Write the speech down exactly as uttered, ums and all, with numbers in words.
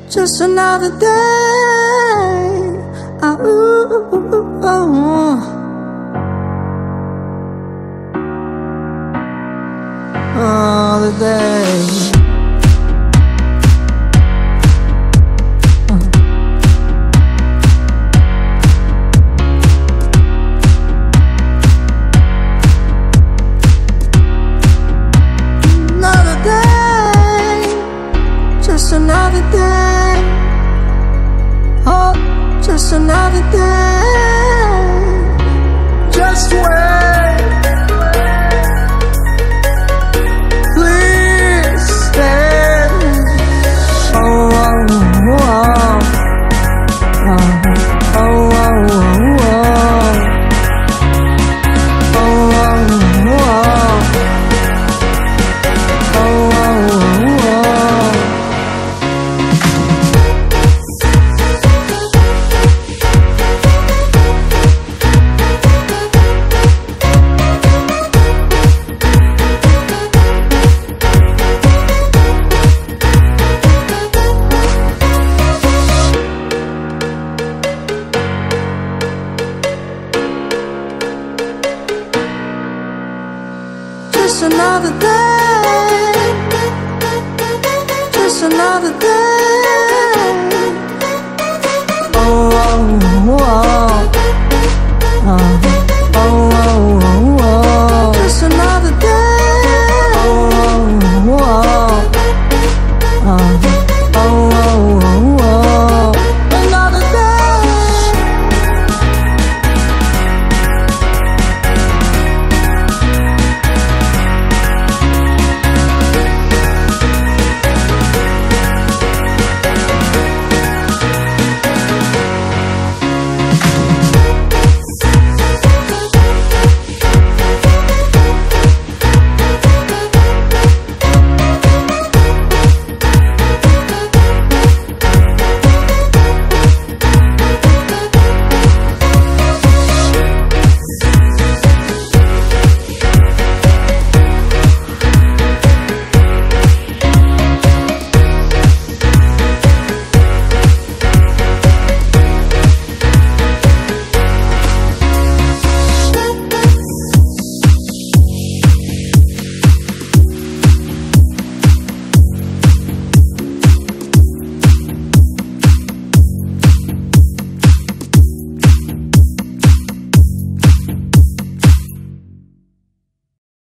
just another day. Ah, ooh, ooh, ooh, ooh. Another day. Just another day. Oh, just another day. Just wait. Please stay. Oh, oh, oh, oh, oh, oh, oh, oh. Just another day. Just another day.